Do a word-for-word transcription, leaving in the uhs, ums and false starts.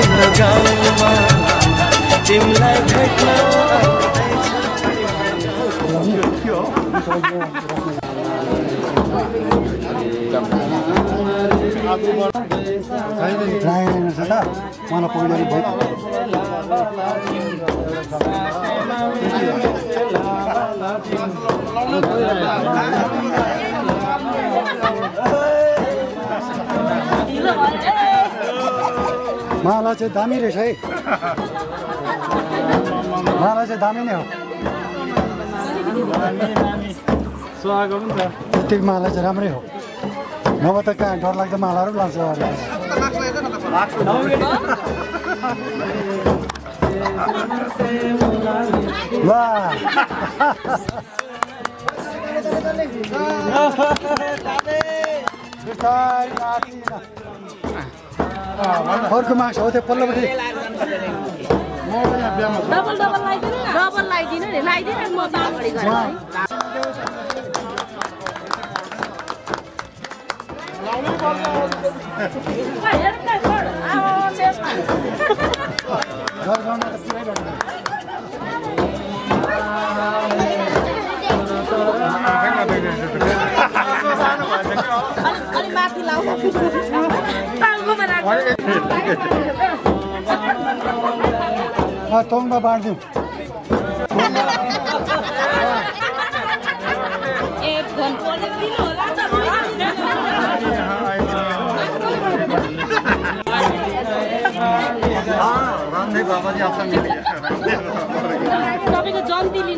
हाम्रो गाउँमा तिमीलाई भेट्न मलाई पहिला माला चाहिँ दामी रहेछ है माला चाहिँ दामी नै हो सुहाएको पनि छ त्यतिको माला चाहिँ राम्रै हो नभए त कहाँ डर लाग्दो मालाहरू पनि लाग्छ अर्को मार्क्स हो त्यो पल्लोपट्टि डबल डबल लगाइदिनु डबल लगाइदिनु नि लगाइदिनु म त अगाडि गएर अलि माथि लाउनु तोङमा बाँडिदिउँ ए फोन दिनु होला त राम्रै बाबा जी आफ्नो मिलेको तपाईको जन्ती